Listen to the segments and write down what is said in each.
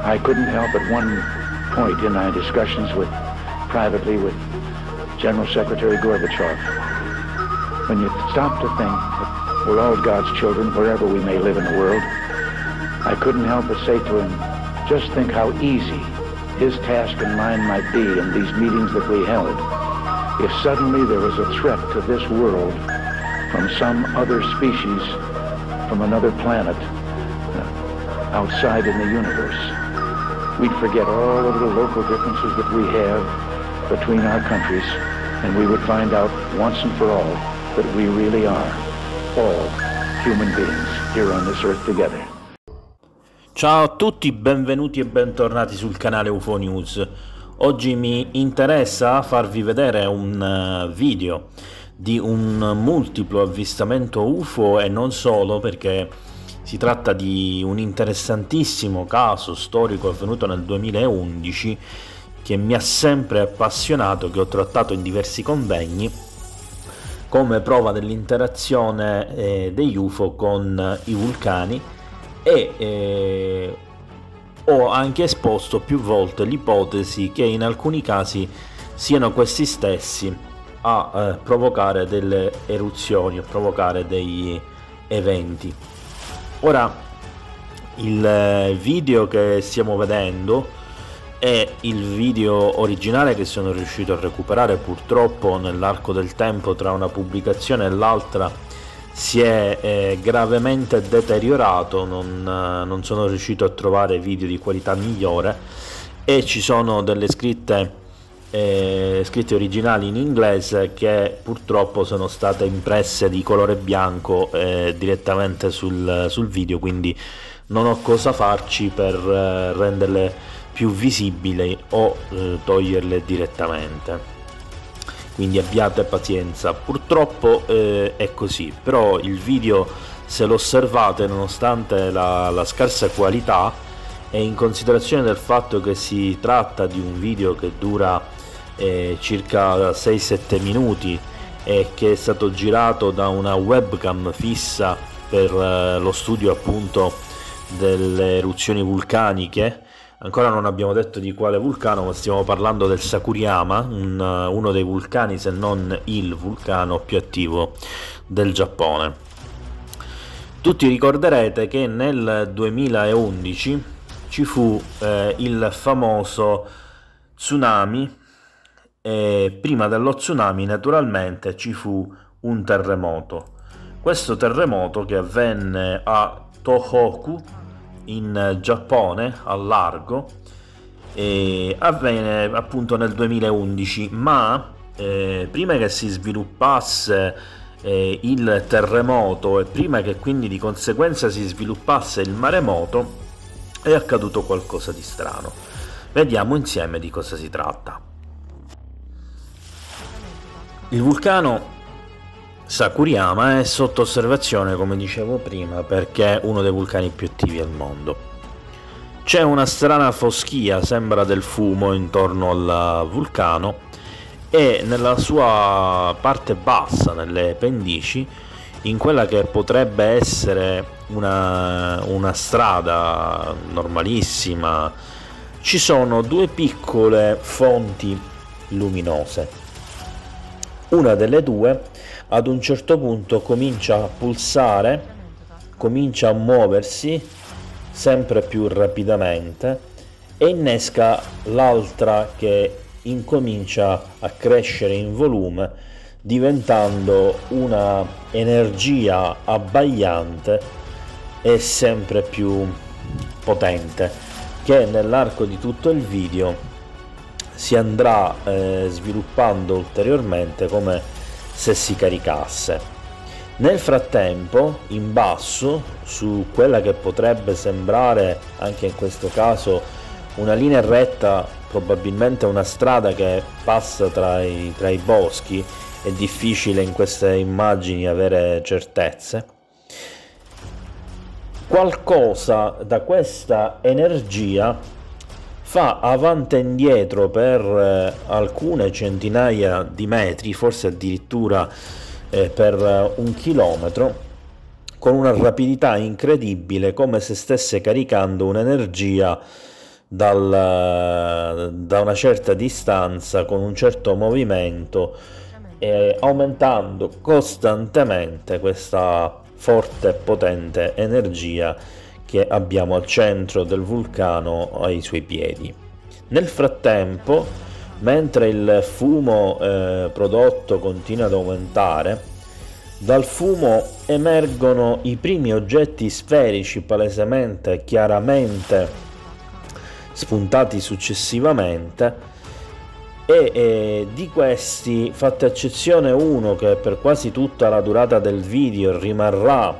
I couldn't help at one point in my discussions privately with General Secretary Gorbachev, when you stop to think that we're all God's children wherever we may live in the world, I couldn't help but say to him, just think how easy his task and mine might be in these meetings that we held if suddenly there was a threat to this world from some other species, from another planet, outside in the universe. We'd forget all of the local differences that we have between our countries, and we would find out once and for all that we really are all human beings here on this earth together. Ciao a tutti, benvenuti e bentornati sul canale UFO News. Oggi mi interessa farvi vedere un video di un multiplo avvistamento UFO e non solo, perché si tratta di un interessantissimo caso storico avvenuto nel 2011 che mi ha sempre appassionato, che ho trattato in diversi convegni come prova dell'interazione degli UFO con i vulcani e ho anche esposto più volte l'ipotesi che in alcuni casi siano questi stessi a provocare delle eruzioni, a provocare degli eventi. Ora, il video che stiamo vedendo è il video originale che sono riuscito a recuperare. Purtroppo nell'arco del tempo tra una pubblicazione e l'altra si è gravemente deteriorato, non sono riuscito a trovare video di qualità migliore e ci sono delle scritte originali in inglese che purtroppo sono state impresse di colore bianco direttamente sul video, quindi non ho cosa farci per renderle più visibili o toglierle direttamente, quindi abbiate pazienza. Purtroppo è così, però il video, se lo osservate, nonostante la scarsa qualità e in considerazione del fatto che si tratta di un video che dura circa 6-7 minuti e che è stato girato da una webcam fissa per lo studio appunto delle eruzioni vulcaniche. Ancora non abbiamo detto di quale vulcano, ma stiamo parlando del Sakuriyama, uno dei vulcani, se non il vulcano più attivo del Giappone. Tutti ricorderete che nel 2011 ci fu il famoso tsunami e prima dello tsunami naturalmente ci fu un terremoto. Questo terremoto, che avvenne a Tohoku in Giappone, al largo, avvenne appunto nel 2011, ma prima che si sviluppasse il terremoto e prima che quindi di conseguenza si sviluppasse il maremoto, è accaduto qualcosa di strano. Vediamo insieme di cosa si tratta. Il vulcano Sakuriyama è sotto osservazione, come dicevo prima, perché è uno dei vulcani più attivi al mondo. C'è una strana foschia, sembra del fumo, intorno al vulcano e nella sua parte bassa, nelle pendici, in quella che potrebbe essere una strada normalissima, ci sono due piccole fonti luminose. Una delle due ad un certo punto comincia a pulsare, comincia a muoversi sempre più rapidamente e innesca l'altra, che incomincia a crescere in volume, diventando una energia abbagliante e sempre più potente, che nell'arco di tutto il video si andrà sviluppando ulteriormente, come se si caricasse. Nel frattempo, in basso, su quella che potrebbe sembrare anche in questo caso una linea retta, probabilmente una strada che passa tra i boschi, è difficile in queste immagini avere certezze, qualcosa da questa energia fa avanti e indietro per alcune centinaia di metri, forse addirittura per 1 chilometro, con una rapidità incredibile, come se stesse caricando un'energia da una certa distanza con un certo movimento, aumentando costantemente questa forte e potente energia che abbiamo al centro del vulcano ai suoi piedi. Nel frattempo, mentre il fumo prodotto continua ad aumentare, dal fumo emergono i primi oggetti sferici palesemente, chiaramente spuntati successivamente, e di questi, fatta eccezione uno che per quasi tutta la durata del video rimarrà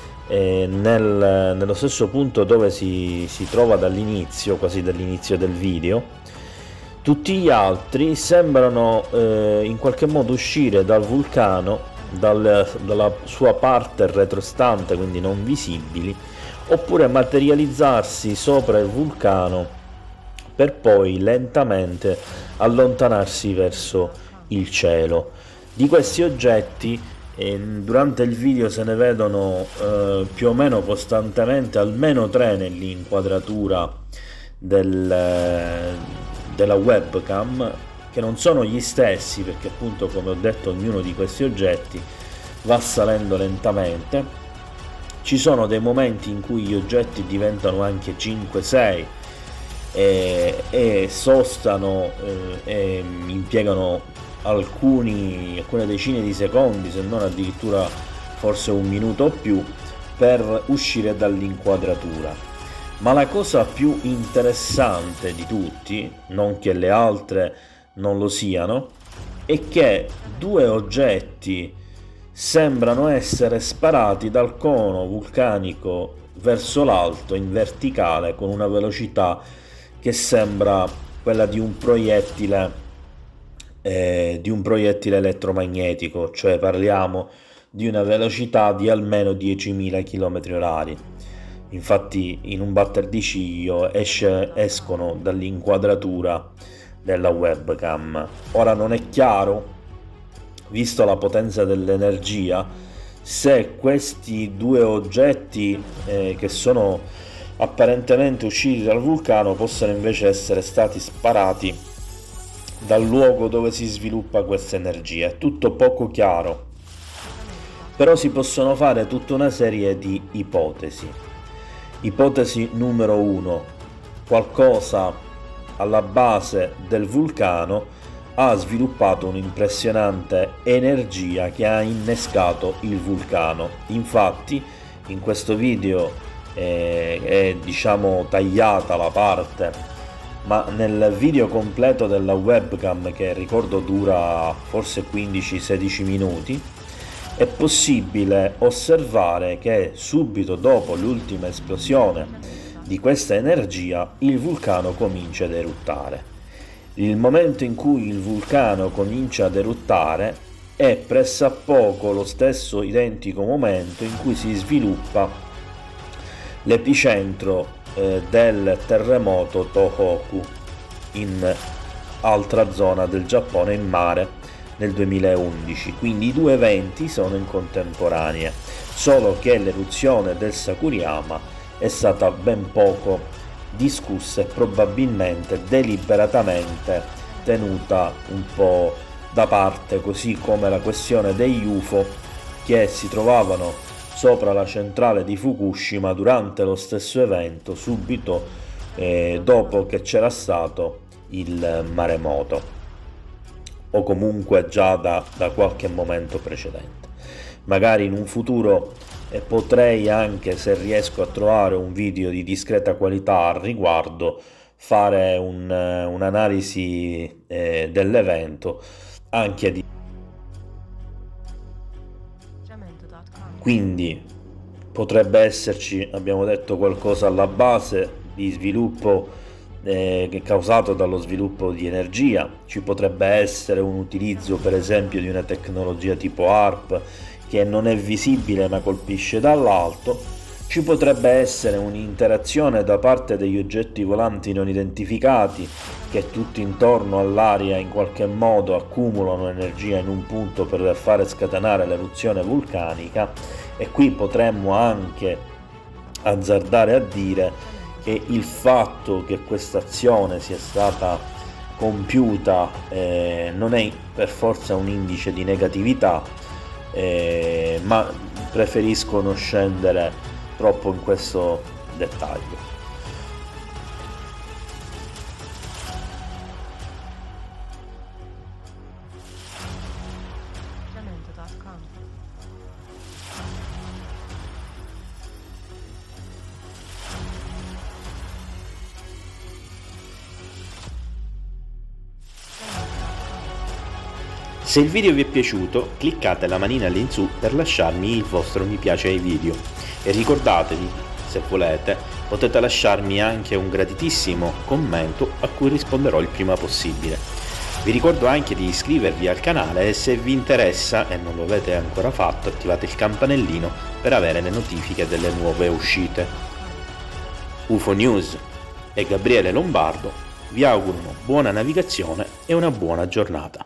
nello stesso punto dove si trova dall'inizio, quasi dall'inizio del video, tutti gli altri sembrano in qualche modo uscire dal vulcano, dalla sua parte retrostante, quindi non visibili, oppure materializzarsi sopra il vulcano per poi lentamente allontanarsi verso il cielo. Di questi oggetti durante il video se ne vedono più o meno costantemente almeno 3 nell'inquadratura della webcam, che non sono gli stessi, perché appunto, come ho detto, ognuno di questi oggetti va salendo lentamente. Ci sono dei momenti in cui gli oggetti diventano anche 5-6 e sostano e impiegano alcune decine di secondi, se non addirittura forse un minuto o più, per uscire dall'inquadratura. Ma la cosa più interessante di tutti, non che le altre non lo siano, è che 2 oggetti sembrano essere sparati dal cono vulcanico verso l'alto in verticale con una velocità che sembra quella di un proiettile elettromagnetico, cioè parliamo di una velocità di almeno 10.000 km/h. Infatti in un batter di ciglio escono dall'inquadratura della webcam. Ora non è chiaro, visto la potenza dell'energia, se questi 2 oggetti che sono apparentemente usciti dal vulcano possano invece essere stati sparati dal luogo dove si sviluppa questa energia. È tutto poco chiaro, però si possono fare tutta una serie di ipotesi. Ipotesi numero 1: qualcosa alla base del vulcano ha sviluppato un'impressionante energia che ha innescato il vulcano. Infatti in questo video è diciamo tagliata la parte, ma nel video completo della webcam, che ricordo dura forse 15-16 minuti, è possibile osservare che subito dopo l'ultima esplosione di questa energia il vulcano comincia ad eruttare. Il momento in cui il vulcano comincia ad eruttare è pressappoco lo stesso identico momento in cui si sviluppa l'epicentro del terremoto Tohoku in altra zona del Giappone, in mare, nel 2011. Quindi i 2 eventi sono in contemporanea, solo che l'eruzione del Sakuriyama è stata ben poco discussa e probabilmente deliberatamente tenuta un po' da parte, così come la questione degli UFO che si trovavano sopra la centrale di Fukushima durante lo stesso evento, subito dopo che c'era stato il maremoto, o comunque già da qualche momento precedente. Magari in un futuro potrei, anche se riesco a trovare un video di discreta qualità al riguardo, fare un'analisi dell'evento anche di. Quindi potrebbe esserci, abbiamo detto, qualcosa alla base di sviluppo che è causato dallo sviluppo di energia. Ci potrebbe essere un utilizzo per esempio di una tecnologia tipo HARP che non è visibile ma colpisce dall'alto. Ci potrebbe essere un'interazione da parte degli oggetti volanti non identificati che tutti intorno all'aria in qualche modo accumulano energia in un punto per fare scatenare l'eruzione vulcanica, e qui potremmo anche azzardare a dire e il fatto che questa azione sia stata compiuta non è per forza un indice di negatività, ma preferisco non scendere troppo in questo dettaglio. Se il video vi è piaciuto, cliccate la manina all'insù per lasciarmi il vostro mi piace ai video e ricordatevi, se volete, potete lasciarmi anche un gratitissimo commento a cui risponderò il prima possibile. Vi ricordo anche di iscrivervi al canale e se vi interessa e non lo avete ancora fatto, attivate il campanellino per avere le notifiche delle nuove uscite. UFO News e Gabriele Lombardo vi augurano buona navigazione e una buona giornata.